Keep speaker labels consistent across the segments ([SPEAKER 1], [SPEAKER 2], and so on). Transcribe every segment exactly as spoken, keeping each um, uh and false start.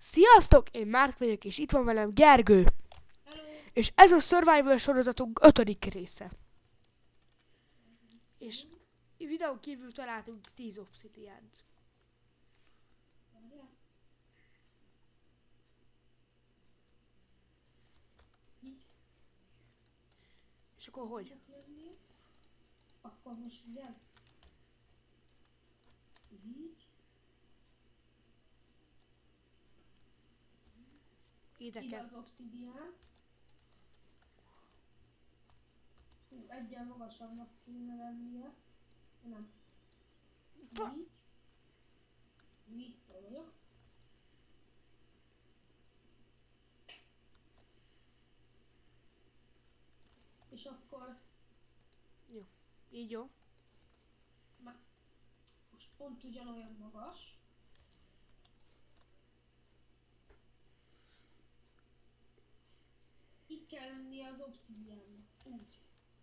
[SPEAKER 1] Sziasztok! Én Márk vagyok, és itt van velem Gergő.
[SPEAKER 2] Hello.
[SPEAKER 1] És ez a Survival sorozatunk ötödik része. És videón kívül találtunk tíz obszidiánt. És akkor hogy?
[SPEAKER 2] Akkor most vigyázz. Így.
[SPEAKER 1] Ide
[SPEAKER 2] Ide
[SPEAKER 1] kell.
[SPEAKER 2] az obszidián. Hú, egyen magasabbnak kéne lennie. Nem.
[SPEAKER 1] Ta-
[SPEAKER 2] Így. Így vagyok. És akkor
[SPEAKER 1] Jó. Így jó.
[SPEAKER 2] már most pont ugyanolyan magas. Így kell lennie az obszidiánnak. Úgy.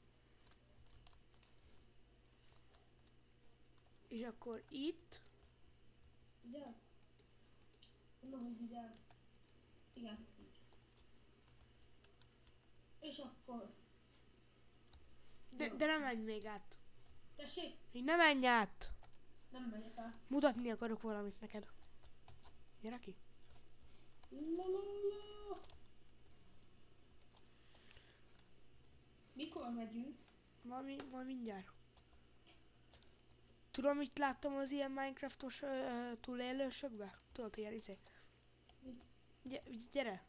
[SPEAKER 1] És akkor itt.
[SPEAKER 2] Vigyázz? Mondom, hogy vigyázz. Igen, így. És akkor...
[SPEAKER 1] De, de nem menj még át.
[SPEAKER 2] Tessék?
[SPEAKER 1] Így ne menj át.
[SPEAKER 2] Nem megyek át.
[SPEAKER 1] Mutatni akarok valamit neked. Gyere ki.
[SPEAKER 2] La, la, la. Mikor megyünk?
[SPEAKER 1] Valami, majd mindjárt. Tudom, mit láttam az ilyen Minecraftos ö, ö, túlélősökbe? Tudod, ilyen izé.
[SPEAKER 2] Mit?
[SPEAKER 1] Gy- gyere.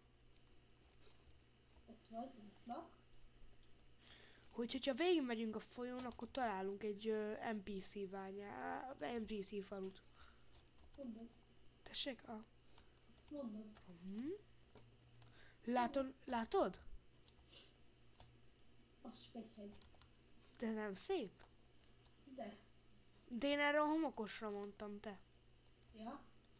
[SPEAKER 2] Ott vagy, lak.
[SPEAKER 1] Hogy, hogyha végigmegyünk a folyón, akkor találunk egy ö, en pé cé bányá, en pé cé falut.
[SPEAKER 2] Azt mondod.
[SPEAKER 1] Tessék? Ah.
[SPEAKER 2] Azt mondod.
[SPEAKER 1] Hm? Látod? Látod?
[SPEAKER 2] Az csak egy hegy.
[SPEAKER 1] De nem szép?
[SPEAKER 2] De.
[SPEAKER 1] De én erre a homokosra mondtam, te.
[SPEAKER 2] Ja.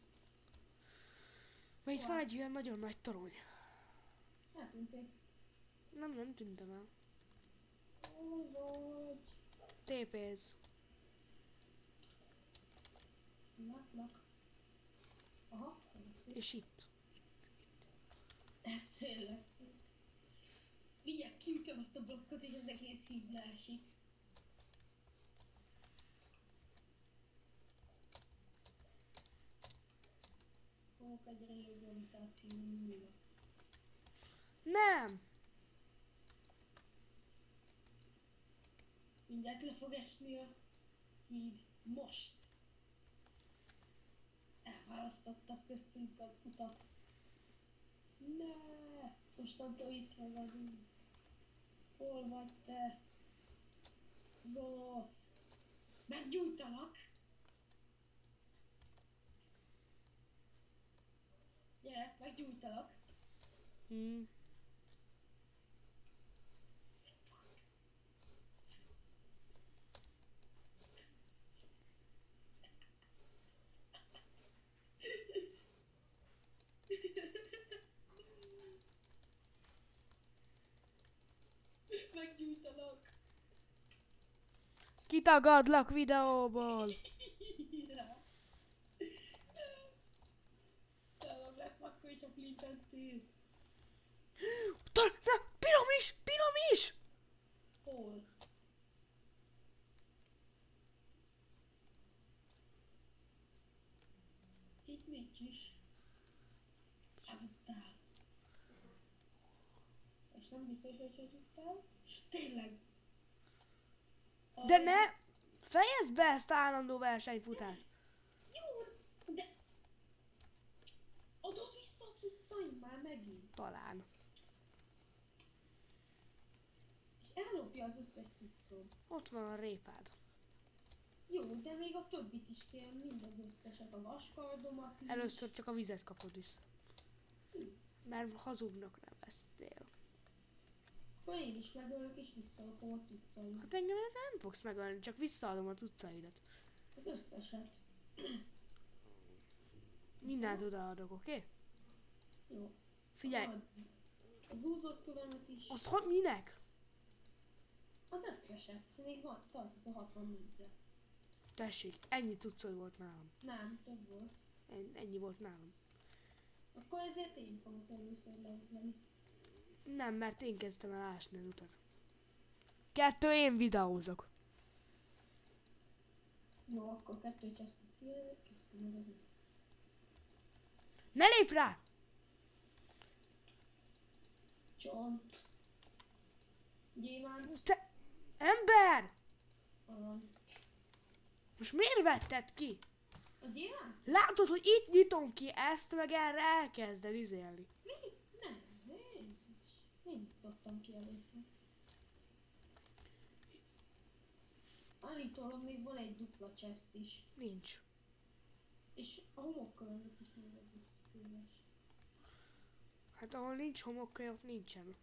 [SPEAKER 1] Mert itt van
[SPEAKER 2] Hol?
[SPEAKER 1] egy olyan nagyon nagy torony.
[SPEAKER 2] Eltűnték.
[SPEAKER 1] Nem, nem tűntem el.
[SPEAKER 2] Hol vagy?
[SPEAKER 1] Tépéz.
[SPEAKER 2] Látlak. Aha. Szép.
[SPEAKER 1] És itt.
[SPEAKER 2] Ez tényleg szép. Mindjárt kiütöm azt a blokkot, és az egész híd leesik. Fogok egy élő gravitáció nulla.
[SPEAKER 1] Nem!
[SPEAKER 2] Mindjárt le fog esni a híd. Most! Elválasztottak köztünk az utat. Ne! Mostantól itt vagyunk. Hol vagy te? Gonosz! Meggyújtalak! Gyere, meggyújtalak!
[SPEAKER 1] Hm.
[SPEAKER 2] Meggyújtalak!
[SPEAKER 1] Kitagadlak videóból!
[SPEAKER 2] Talán lesz akkor is a Flint and Steel.
[SPEAKER 1] Tar- na, piramis! Piramis!
[SPEAKER 2] Hol? Itt nincs is. Hazudtál. És nem biztos, hogy hazudtál? Tényleg!
[SPEAKER 1] De ne! Fejezd be ezt a állandó versenyfutást!
[SPEAKER 2] Jó, de... Adod vissza a cuccaim már megint.
[SPEAKER 1] Talán.
[SPEAKER 2] És ellopja az összes cuccom.
[SPEAKER 1] Ott van a répád.
[SPEAKER 2] Jó, de még a többit is kérem, mind az összeset, a vaskardomat is.
[SPEAKER 1] Először csak a vizet kapod vissza. Mert hazugnak neveztél.
[SPEAKER 2] Akkor én is megölök és visszalopom a cuccaim.
[SPEAKER 1] Hát engem nem fogsz megölni, csak visszaadom a cuccaidat.
[SPEAKER 2] Az összeset.
[SPEAKER 1] Mindent odaadok, oké? Okay?
[SPEAKER 2] Jó.
[SPEAKER 1] Figyelj,
[SPEAKER 2] Az, az úzott kövemet is.
[SPEAKER 1] az hogy minek?
[SPEAKER 2] Az összeset. Még van, tart ez a hatvannégyre.
[SPEAKER 1] Tessék, ennyi cuccod volt nálam.
[SPEAKER 2] Nem, több volt.
[SPEAKER 1] En- Ennyi volt nálam.
[SPEAKER 2] Akkor akkor ezért én fogok először leütni.
[SPEAKER 1] Nem, mert én kezdtem el ásni az utat. Kettő, én videózok.
[SPEAKER 2] Jó, akkor kettő csesztek ki, kettő meg az.
[SPEAKER 1] Ne lép rá!
[SPEAKER 2] Csont. Gyémánt.
[SPEAKER 1] Te... Ember!
[SPEAKER 2] Arany.
[SPEAKER 1] Most miért vetted ki?
[SPEAKER 2] A gyémánt?
[SPEAKER 1] Látod, hogy itt nyitom ki ezt, meg erre elkezded izélni.
[SPEAKER 2] Mi? Nem, én, én nyitottam ki először. Állítólag még van egy dupla chest is.
[SPEAKER 1] Nincs.
[SPEAKER 2] És a homokkörözet is még egy szíves.
[SPEAKER 1] Hát ahol nincs homokkő, ott nincsen.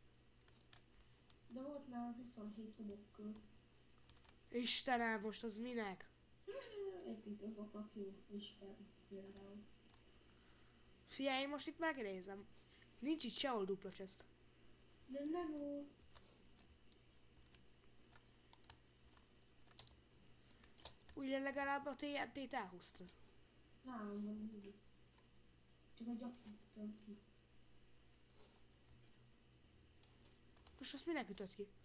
[SPEAKER 2] De volt nálam huszonhét homokkör.
[SPEAKER 1] Istenem, most az minek?
[SPEAKER 2] Építőkapnak jó Isten például.
[SPEAKER 1] Figyelj, én most itt megnézem. Nincs itt sehol dupla chest.
[SPEAKER 2] De nem volt.
[SPEAKER 1] Ugye legalább a té en té-t elhoztad.
[SPEAKER 2] Nálam van mindig. Csak a gyakítottam ki.
[SPEAKER 1] Most azt minek ütött ki?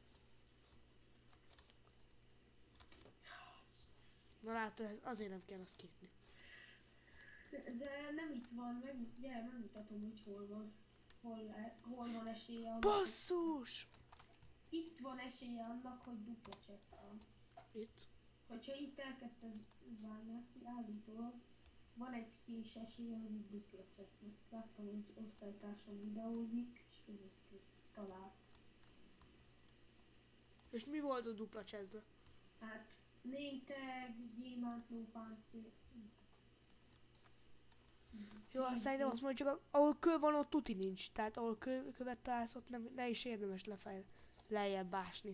[SPEAKER 1] Na látod, ez azért nem kell azt kérni.
[SPEAKER 2] De, de nem itt van, meg, gyere, megmutatom, hogy hol van. Hol, le, hol van esélye annak.
[SPEAKER 1] Basszus!
[SPEAKER 2] Itt van esélye annak, hogy dupla chest van.
[SPEAKER 1] Itt?
[SPEAKER 2] Hogyha itt elkezdted bányászni, állítólag van egy kis esélye, hogy itt dupla chest lesz. Láttam, hogy osztálytársam videózik, és ő talált.
[SPEAKER 1] És mi volt a dupla chestbe?
[SPEAKER 2] Hát némtag, gyémánt, lópáncél.
[SPEAKER 1] Jó, azt szerintem azt mondja, csak ahol kő van, ott tuti nincs. Tehát ahol kő, követ találsz, ott nem, ne is érdemes lefejl, lejjebb ásni.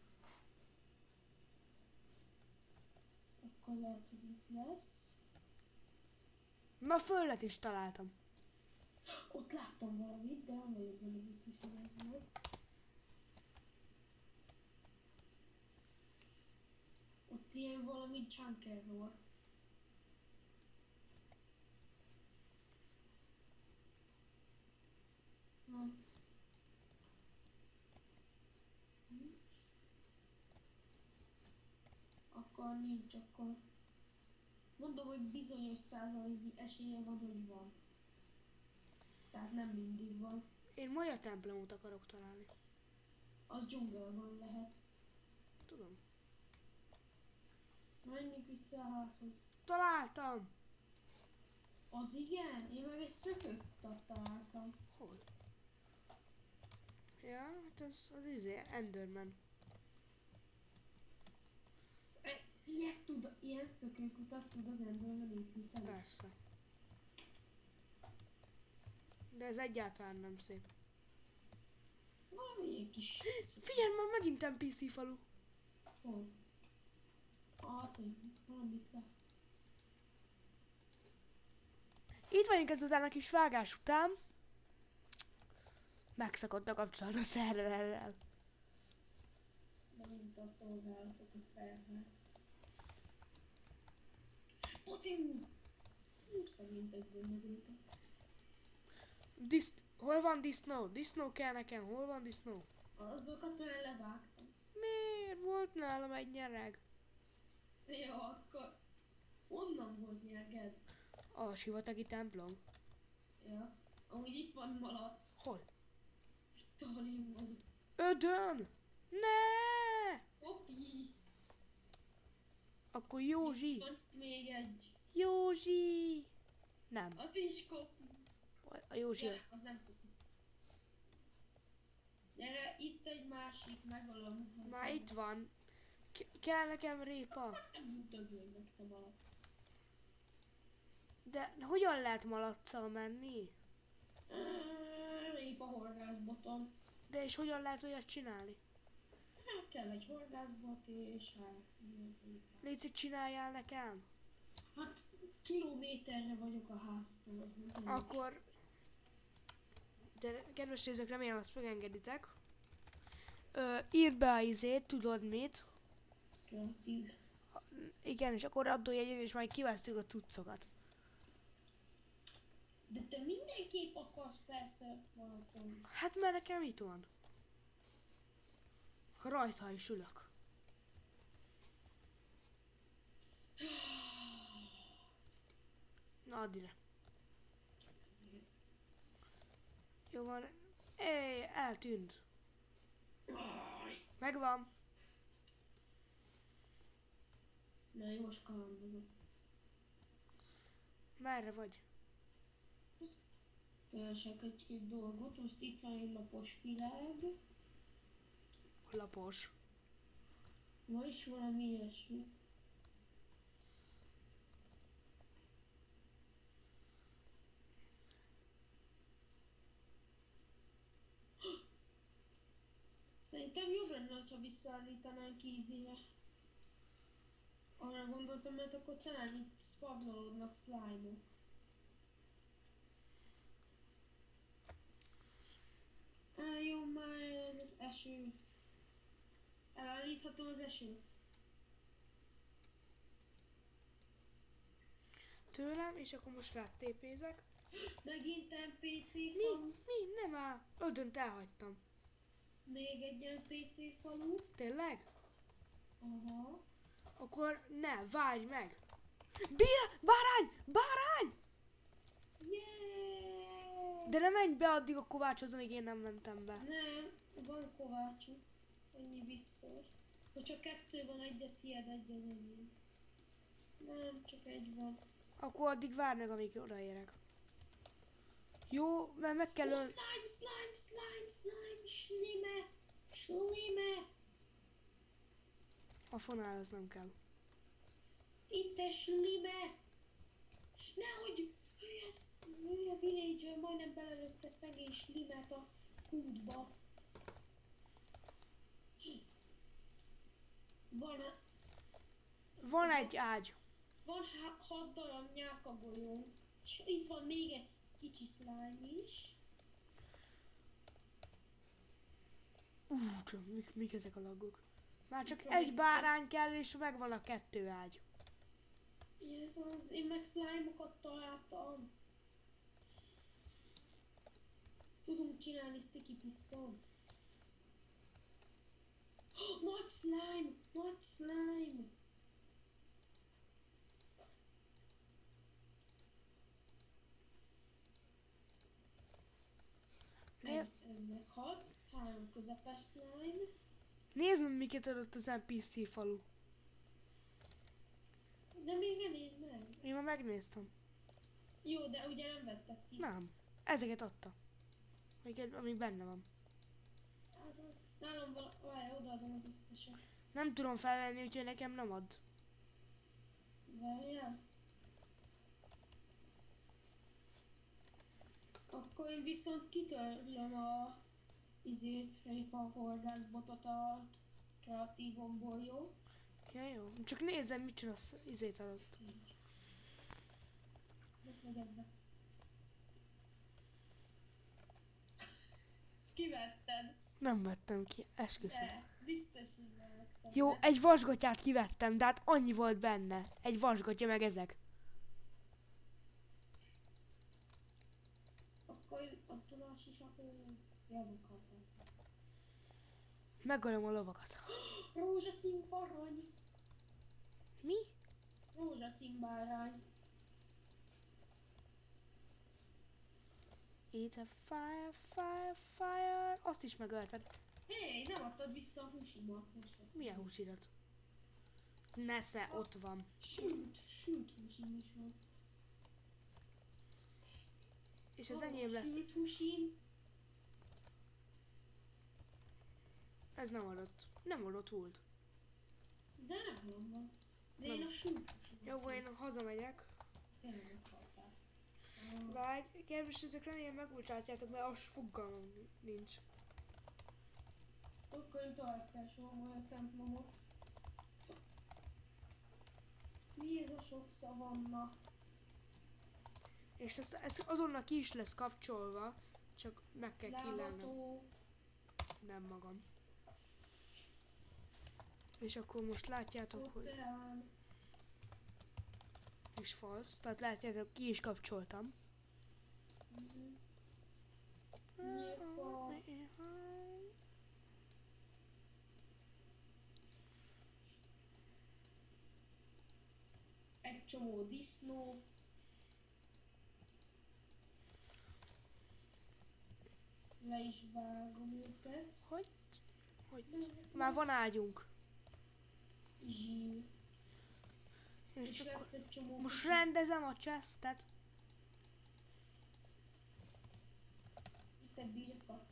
[SPEAKER 2] Akkor lehet, hogy itt lesz.
[SPEAKER 1] Ma földet is találtam.
[SPEAKER 2] Ott láttam valamit, de nem vagyok benne biztos, hogy ez volt. Ott ilyen valami chunker volt. Na. Nincs. Akkor nincs, akkor... Mondom, hogy bizonyos százaléknyi esélye van, hogy van. Tehát nem mindig van.
[SPEAKER 1] Én Maja templomot akarok találni.
[SPEAKER 2] Az dzsungelban lehet.
[SPEAKER 1] Tudom.
[SPEAKER 2] Menjünk vissza a házhoz.
[SPEAKER 1] Találtam!
[SPEAKER 2] Az igen? Én meg egy szökőkutat találtam.
[SPEAKER 1] Hol? Ja, hát az, az izé, Enderman.
[SPEAKER 2] E, ilyet tud, ilyen szökőkutat tud az emberben építeni.
[SPEAKER 1] Persze. De ez egyáltalán nem szép.
[SPEAKER 2] Valami ilyen kis...
[SPEAKER 1] Figyelj, már megint en pé cé falu.
[SPEAKER 2] Hol? Ah, tényleg, valamit le.
[SPEAKER 1] Itt vagyunk ezután a kis vágás után. Megszakadt a kapcsolat a szerverrel.
[SPEAKER 2] Megint a szolgálatot a szerver. Potim! Szerinted bűnözőket.
[SPEAKER 1] Dis hol van disznó? Disznó kell nekem, hol van disznó?
[SPEAKER 2] Azokat már levágtam.
[SPEAKER 1] Miért volt nálam egy nyereg?
[SPEAKER 2] Jó, akkor... Onnan volt nyerged.
[SPEAKER 1] A sivatagi templom.
[SPEAKER 2] Ja. Amúgy itt van malac.
[SPEAKER 1] Hol?
[SPEAKER 2] Talin van.
[SPEAKER 1] Ödön! Ne!
[SPEAKER 2] Kopi!
[SPEAKER 1] Akkor Józsi.
[SPEAKER 2] Van még egy.
[SPEAKER 1] Józsi! Nem.
[SPEAKER 2] Az is kopi.
[SPEAKER 1] A Józsi.
[SPEAKER 2] Gyere, az nem kopi. Gyere, itt egy másik, megölöm.
[SPEAKER 1] Már itt van. K- kell nekem répa.
[SPEAKER 2] Nem dögölj meg, te malac.
[SPEAKER 1] De hogyan lehet malacccal menni?
[SPEAKER 2] Répa horgászboton.
[SPEAKER 1] De és hogyan lehet olyat csinálni?
[SPEAKER 2] Hát kell egy horgászbot és hát...
[SPEAKER 1] Léci, csináljál nekem?
[SPEAKER 2] Hát kilométerre vagyok a háztól.
[SPEAKER 1] Akkor... De kedves nézők, remélem azt megengeditek. Ö, írd be a izét, tudod mit?
[SPEAKER 2] Kreatív.
[SPEAKER 1] Igen, és akkor adójegyet, és majd kivesztük a cuccokat.
[SPEAKER 2] De te mindent kép akarsz, persze, valahogy.
[SPEAKER 1] Hát mert nekem itt van. Rajta is ülök. Na, add ide. Jó van. Éj, eltűnt. Megvan.
[SPEAKER 2] Na jó, most kalandozok.
[SPEAKER 1] Merre vagy?
[SPEAKER 2] Keresek egy-két dolgot, most itt van egy lapos világ.
[SPEAKER 1] Lapos.
[SPEAKER 2] Van is valami ilyesmi. Szerintem jobb lenne, ha visszaállítanánk ízére. Arra gondoltam, mert akkor talán itt spawnolodnak slime-ok. Álljon már ez az eső. Elállíthatom az esőt?
[SPEAKER 1] Tőlem, és akkor most rátépézek.
[SPEAKER 2] Megint en pé cé
[SPEAKER 1] Mi?
[SPEAKER 2] falu.
[SPEAKER 1] Mi? Nem áll. Ödönt elhagytam.
[SPEAKER 2] Még egy en pé cé falu.
[SPEAKER 1] Tényleg?
[SPEAKER 2] Aha.
[SPEAKER 1] Akkor ne, várj meg. Bíra! Bárány! Bárány!
[SPEAKER 2] Yeah!
[SPEAKER 1] De ne menj be addig a kovácshoz, amíg én nem mentem be.
[SPEAKER 2] Nem, van kovácsú. Ennyi biztos. Ha csak kettő van, egyet tiéd, egy az enyém. Nem, csak egy van.
[SPEAKER 1] Akkor addig várj meg, amíg odaérek. Jó, mert meg kell
[SPEAKER 2] Oh,
[SPEAKER 1] ön...
[SPEAKER 2] slime, slime, slime, slime, slime, slime.
[SPEAKER 1] A fonál az nem kell.
[SPEAKER 2] Itt a slime. Nehogy, hülye, hülye villager majdnem belelőtte szegény slimet a kútba. Van,
[SPEAKER 1] Van egy ágy.
[SPEAKER 2] van há- hat darab nyálkagolyónk, és itt van még egy kicsi slime is.
[SPEAKER 1] Ú, csak mik, mik ezek a lagok? Már csak egy bárány kell, és megvan a kettő ágy.
[SPEAKER 2] Ez az, én meg slime-okat találtam. Tudunk csinálni sticky pistont. Oh, nagy slime! Nagy slime!
[SPEAKER 1] Mi?
[SPEAKER 2] Egy, ez meghalt. Három közepes slime.
[SPEAKER 1] Nézd meg, miket adott az en pé cé falu.
[SPEAKER 2] De még ne nézd meg.
[SPEAKER 1] Én már megnéztem.
[SPEAKER 2] Jó, de ugye nem vetted ki.
[SPEAKER 1] Nem. Ezeket adta. Amiket, ami benne van.
[SPEAKER 2] Hát, nálam vala... Várj, odaadom az összeset.
[SPEAKER 1] Nem tudom felvenni, úgyhogy nekem nem ad.
[SPEAKER 2] Várjál. Akkor én viszont kitörlöm a izét, a horgászbotot a kreatívomból, jó?
[SPEAKER 1] Ja, jó. Csak nézem, mit csinálsz izét adott.
[SPEAKER 2] Vegyed be. Kivetted?
[SPEAKER 1] Nem vettem ki, esküszöm.
[SPEAKER 2] De, biztos, hogy bevetted.
[SPEAKER 1] Jó, egy vasgatyát kivettem, de hát annyi volt benne. Egy vasgatya meg ezek.
[SPEAKER 2] Akkor attól a sisakó javukat.
[SPEAKER 1] Megölöm a lovakat.
[SPEAKER 2] Rózsaszín barany.
[SPEAKER 1] Mi?
[SPEAKER 2] Rózsaszín bárány.
[SPEAKER 1] It's a fire, fire, fire. Azt is megölted.
[SPEAKER 2] Hé, nem adtad vissza a húsimat most. ezt.
[SPEAKER 1] Milyen húsirat? Nesze, ott van.
[SPEAKER 2] Sült, sült húsim is van.
[SPEAKER 1] És az
[SPEAKER 2] Ó,
[SPEAKER 1] enyém lesz.
[SPEAKER 2] Sült húsim.
[SPEAKER 1] Ez nem adott. Nem adott volt.
[SPEAKER 2] De nem van. De
[SPEAKER 1] Nem.
[SPEAKER 2] én a sült húsim.
[SPEAKER 1] Jó, én hazamegyek.
[SPEAKER 2] Tényleg meghaltál.
[SPEAKER 1] Várj, kedves ezek remélem megbocsátjátok, mert az fogalmam nincs.
[SPEAKER 2] Akkor én tovább kell sorolni a templomot. Mi ez a sok szavanna?
[SPEAKER 1] És ez, ez azonnal ki is lesz kapcsolva, csak meg kell killelnem.
[SPEAKER 2] Lávató.
[SPEAKER 1] Nem magam. És akkor most látjátok, hogy
[SPEAKER 2] Óceán.
[SPEAKER 1] is falsz, tehát látjátok, ki is kapcsoltam.
[SPEAKER 2] Mhm. egy csomó disznó. Le is vágom őket.
[SPEAKER 1] Hogy? Hogy? Már van ágyunk.
[SPEAKER 2] Zsír.
[SPEAKER 1] És
[SPEAKER 2] És
[SPEAKER 1] akkor
[SPEAKER 2] lesz egy csomó
[SPEAKER 1] most
[SPEAKER 2] kicsi-
[SPEAKER 1] rendezem a chestet.
[SPEAKER 2] Itt egy birka.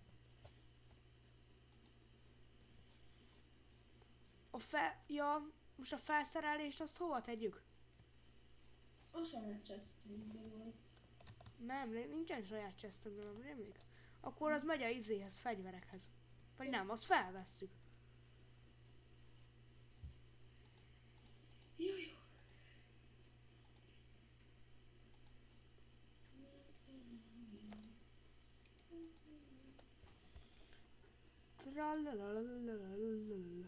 [SPEAKER 1] A fe... Ja, most a felszerelést azt hova tegyük?
[SPEAKER 2] A saját chestünkbe vagy.
[SPEAKER 1] Nem, nincsen saját chestünk, nem rémlik. Akkor az megy a izéhez, fegyverekhez. Vagy nem, azt felvesszük.
[SPEAKER 2] Jó, jó.
[SPEAKER 1] Tralalalalalalalala.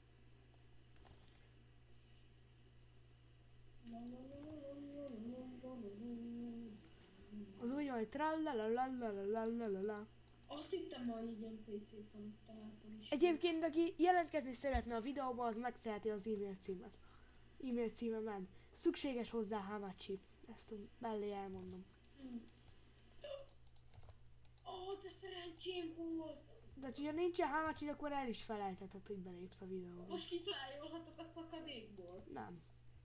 [SPEAKER 1] Az úgy van, hogy tralalalalalalalala.
[SPEAKER 2] Azt hittem, ma így en pé cé fanot találtam is.
[SPEAKER 1] Egyébként, aki jelentkezni szeretne a videóba, az megteheti az e-mail címet. E-mail címemen. Szükséges hozzá Hamachi. Ezt mellé elmondom.
[SPEAKER 2] Hm. Ó, de szerencsém volt!
[SPEAKER 1] De hát, ugye nincsen Hamachi, akkor el is felejtheted, hogy belépsz a videóba.
[SPEAKER 2] Most kiflájolhatok a szakadékból?
[SPEAKER 1] Nem.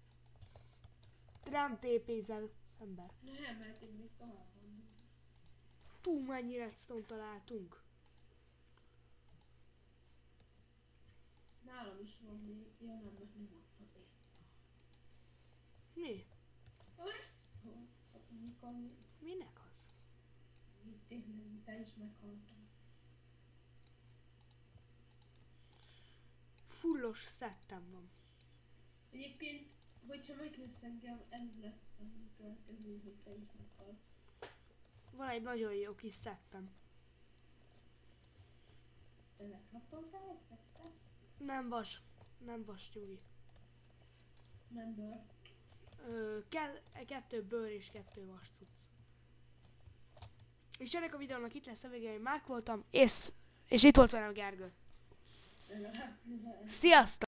[SPEAKER 1] Rám tépézel, ember.
[SPEAKER 2] Nem, mert én még tovább van.
[SPEAKER 1] Fú, mennyi redstone találtunk.
[SPEAKER 2] Nálam is van még. Ja, nem, mert nem adtad vissza.
[SPEAKER 1] Mi?
[SPEAKER 2] Redstone? Hát amikor
[SPEAKER 1] Minek az?
[SPEAKER 2] mit tényleg, te is meghaltam.
[SPEAKER 1] Fullos szettem van.
[SPEAKER 2] Egyébként, hogyha meg lesz engem, ez lesz a következő, hogy te is meghalsz.
[SPEAKER 1] Van egy nagyon jó kis szettem.
[SPEAKER 2] Te megkaptoltál egy szettet?
[SPEAKER 1] Nem vas. Nem vas, nyugi.
[SPEAKER 2] Nem bőr.
[SPEAKER 1] Ö, kell, kettő bőr és kettő vas cucc. És ennek a videónak itt lesz a vége, én Márk voltam, és, és itt volt velem Gergő.
[SPEAKER 2] Legalább.
[SPEAKER 1] Sziasztok!